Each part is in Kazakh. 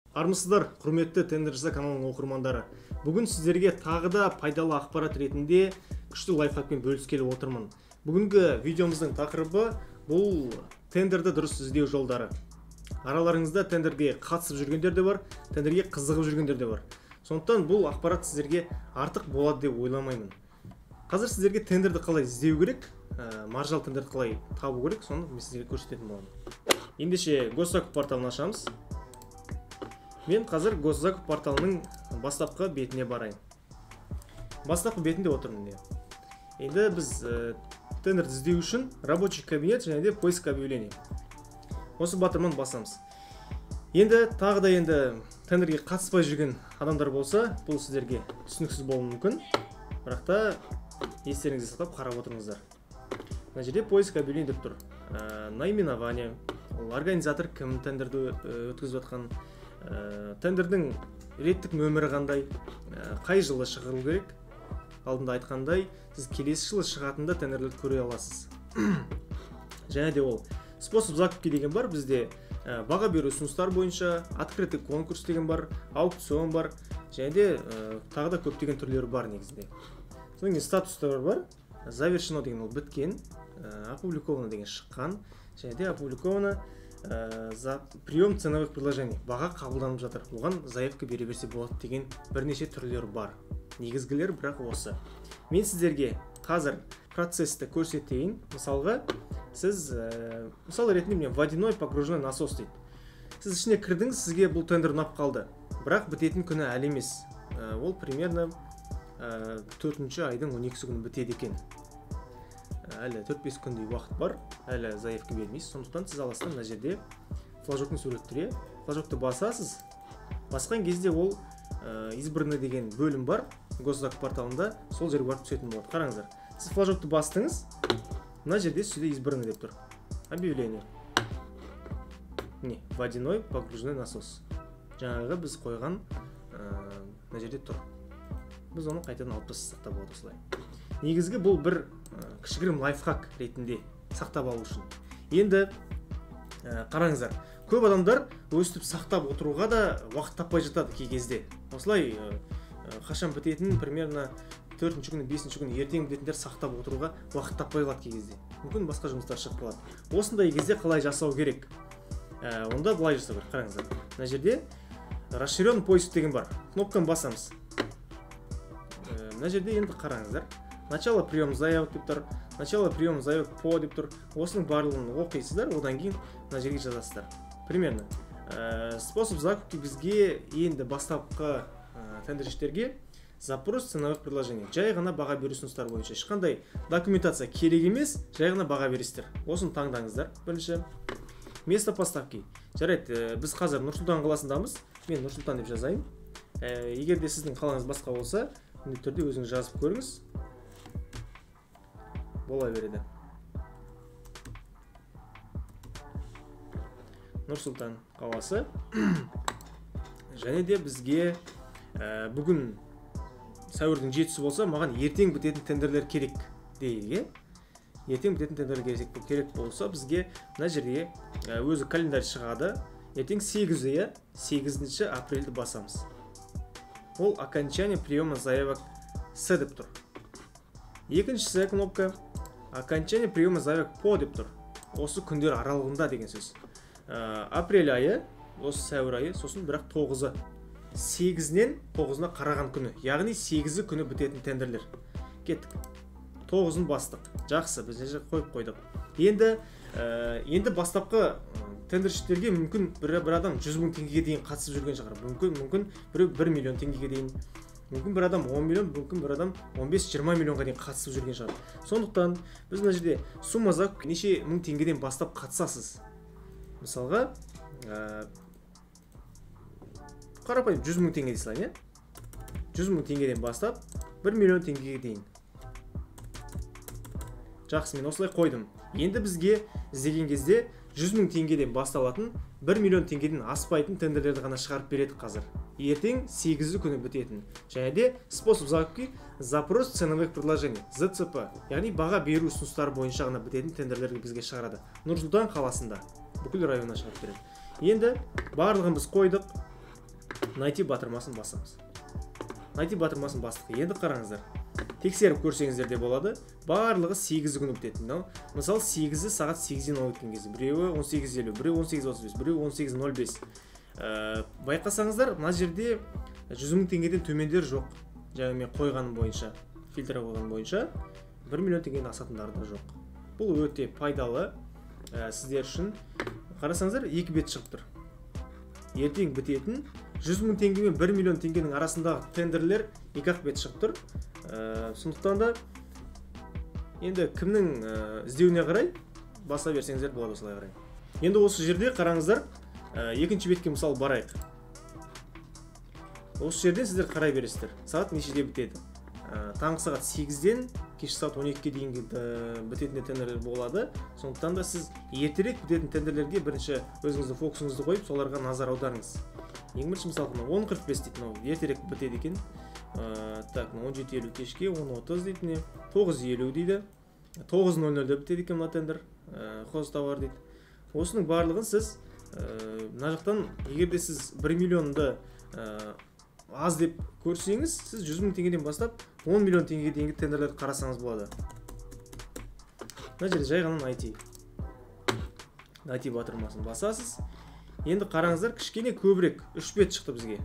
Армысыздар, құрметті Тендер Жаса каналының оқырмандары. Бүгін сіздерге тағы да пайдалы ақпарат ретінде күшті лайфхакпен бөліскелі отырмын. Бүгінгі видеомыздың тақырыбы бұл тендерді дұрыс іздеу жолдары. Араларыңызда тендерге қатысып жүргендер де бар, тендерге қызығып жүргендер де бар. Сондықтан бұл ақпарат сіздерге артық болады деп ойламаймын. Қазір сіздерге тендерді қалай іздеу керек, маржал тендерді қалай табу керек, соны мен сіздерге көрсететін боламын. Ендеше Госзакуп порталын ашамыз. Мен қазір Госзакуп порталының бастапқы бетіне барайын. Бастапқы бетінде отырмын. Енді біз тендерді іздеу үшін рабочий кабинет және де поиск объявлений. Осы батырманы басамыз. Енді тағы да тендерге қатыспай жүрген адамдар болса, бұл сіздерге түсініксіз болуы мүмкін. Бірақ та естеріңізге сақтап қарап отырыңыздар. Мына жерде поиск объявлений деп тұр. Наименование, организатор кім, тендерді өткізіп жатқан, тендердің реттік нөмірі қандай, қай жылы шығарылу керек. Алдында айтқандай, сіз келесі жылы шығатында тендерлерді көре аласыз. Және де ол способ закупки деген бар, бізде баға беру ұсыныстар бойынша, открытый конкурс деген бар, аукцион бар, және де тағы да көптеген түрлері бар негізінде. Содан кейін статустар бар, завершено деген ол біткен, опубликовано деген шыққан, және де опубликовано за прием ценовых предложений, баға қабылданып жатыр, оған заявка бере берсе болады деген бірнеше түрлері бар. Негізгілер бірақ осы. Мен сіздерге қазір процесті көрсетейін. Мысалға, сіз мысал ретінде мен водяной погружной насос дейді. Сіз ішіне кірдіңіз, сізге бұл тендер ұнап қалды. Бірақ бітетін күні әлі емес. Ол примерно 4-ші айдың 12-сі күні бітеді екен. Әлі 4-5 күндей уақыт бар, әлі заявка бермейсіз. Сондықтан сіз аласыз, мына жерде флажоктың суреттері, флажокты басасыз. Басқан кезде ол избранный деген бөлім бар Госзакуп порталында, сол жерге барып түсетін болады. Қараңыздар, сіз флажокты бастыңыз, мына жерде сізде избранный деп тұр. Объявление. Водяной погружной насос. Жаңағы біз қойған мына жерде тұр. Біз оны қайтадан алып сақтап болады осылай. Негізгі бұл бір кішігірім лайфхак ретінде сақтап алу үшін. Енді қараңыздар, көп адамдар өстіп сақтап отыруға да уақыт таппай жатады кей кезде. Осылай қашан бітетінін примерно 4-ші күні, 5-ші күні ертең бітетіндер сақтап отыруға уақыт таппай қалады кей кезде. Мүмкін басқа жұмыстар шығып қалады. Осындай кезде қалай жасау керек? Онда былай жасау керек. Қараңыздар, мына жерде расширенный поиск деген бар. Кнопканы басамыз. Мына жерде енді қараңыздар, начало прием заявок деп тұр, начало прием заявок по деп тұр. Осының барлығын оқисыздар, одан кейін мына жерге жазасыздар. Примерно способ закупки бізге енді бастапқы тендершілерге запрос ценовых предложений. Жай ғана баға беру ұсыныстар бойынша. Ешқандай документация керек емес, жай ғана баға бересіздер. Осыны таңдаңыздар. Бірінші место поставки. Жарайды, біз қазір Нұр-Сұлтан қаласындамыз. Мен Нұр-Сұлтан деп жазайын. Егер де сіздің қалаңыз басқа болса, міндетті түрде өзіңіз жазып көріңіз. Бола береді. Нұр-Сұлтан қаласы. Және де бізге бүгін сәуірдің 7-сі болса, маған ертең бітетін тендерлер керек дейік. Ертең бітетін тендерлер керек болса, бізге мына жерге өзі календарь шығады. Ертең 8-ші апрельді басамыз. Ол окончание приема заявок С деп тұр. Екіншісі кнопка окончание приема заявок по деп тұр. Осы күндер аралығында деген сөз. Апрель айы, осы сәуір айы, сосын бірақ 9-ы. 8-нен 9-на қараған күні. Яғни 8-і күні бітетін тендерлер. Кеттік. 9-ын бастық. Жақсы, біз қойып қойдық. Енді бастапқы тендершілерге мүмкін бір адам 100 мың теңгеге дейін қатысып жүрген шығар. Мүмкін бір 1 миллион теңгеге дейін. Мүмкін бір адам 10 миллион, мүмкін бір адам 15-20 миллионға дейін қатысып жүрген шығар. Сондықтан біз мына жерде сумма закупки неше мың теңгеден бастап қатысасыз. Мысалға, қарапайым 100 мың теңге дейсілайын, 100 мың теңгеден бастап 1 миллион теңгеге дейін. Жақсы, мен осылай қойдым. Енді бізге іздеген кезде 100 мың теңгеден басталатын 1 миллион теңгеден аспайтын тендерлерді ғана шығарып береді қазір. Ертең 8-і күні бітетін. Және де способ закупки запрос ценовых предложений, ЗЦП. Яғни баға беру ұсыныстары бойынша ғана бітетін тендерлерді бізге шығарады. Нұр-Сұлтан қаласында бүкіл районына шығарып береді. Енді барлығын біз қойдық. найти батырмасын басамыз. Найти батырмасын бастық. Енді қараңыздар. Тексеріп көрсеңіздер де болады. Барлығы 8 күні бітетін. Мысалы 8-і сағат 8-ден ол өткен кезде. Біреуі 18:50, біреуі 18:35, біреуі 18:05. Байқасаңыздар, мына жерде 100 мың теңгеден төмендер жоқ. Жаңа мен қойғаным бойынша, фильтр қойғаным бойынша 1 миллион теңгеден асатындары да жоқ. Бұл өте пайдалы сіздер үшін. Қарасаңыздар, 2 бет шығып тұр. Ертең бітетін 100 мың теңге мен 1 миллион теңгенің арасындағы тендерлер 2 бет шығып тұр. Сондықтан да енді кімнің іздеуіне қарай баса берсеңіздер болады осылай қарай. Енді осы жерде қараңыздар, екінші бетке мысалы барайық. Осы жерден сіздер қарай бересіздер. Сағат нешеде бітеді? Таңғы сағат 8-ден кешкі сағат 12-ге дейінгі бітетін тендерлер болады. Сондықтан да сіз ертерек бітетін тендерлерге бірінші өзіңіздің фокусыңызды қойып, соларға назар аударыңыз. Ең бірінші мысалы 10:45 дейді, ертерек бітеді екен. Так, 17:50 кешке, 10:30 дейді, 9:50 дейді, 9:00-да бітеді екен мына тендер, хозтовар дейді. Осының барлығын сіз мына жақтан, егер де сіз 1 миллионды аз деп көрсеңіз, сіз 100 мың теңгеден бастап 10 миллион теңгеге дейінгі тендерлерді қарасаңыз болады. Мына жерде жай ғана найти батырмасын басасыз. Енді қараңыздар, кішкене көбірек 3 бет шықты бізге.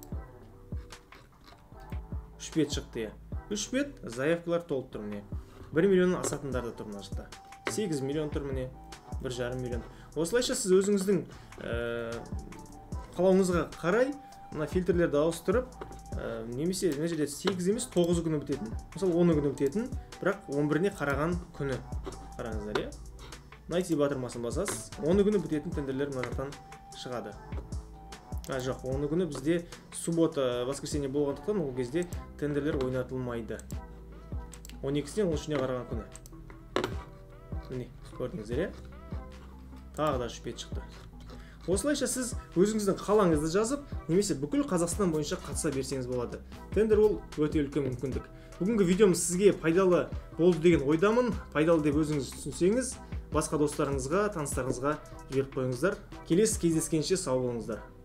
3 бет шықты. 3 бет заявкалар толып тұр міне. 1 миллионның асатындары да тұр мына жақта. 8 миллион тұр міне. 1,5 миллион. Осылайша сіз өзіңіздің қалауыңызға қарай мына фильтрлерді ауыстырып, немесе мына жерде 8 емес 9 күні бітетін. Мысалы 10 күні бітетін, бірақ 11-не қараған күні. Қараңыздар, иә? Найти батырмасын басасыз. 10 күні бітетін тендерлер мына жақтан шығады. Жоқ, 10 күні бізде суббота, воскресенье болғандықтан ол кезде тендерлер ойнатылмайды. 12-сінен 13-не қараған күні. Міне, көрдіңіздер, иә? Тағы да 3 бет шықты. Осылайша сіз өзіңіздің қалаңызды жазып, немесе бүкіл Қазақстан бойынша қатыса берсеңіз болады. Тендер ол өте үлкен мүмкіндік. Бүгінгі видеомыз сізге пайдалы болды деген ойдамын. Пайдалы деп өзіңіз түсінсеңіз, басқа достарыңызға, таныстарыңызға жіберіп қойыңыздар. Келесі кездескенше сау болыңыздар.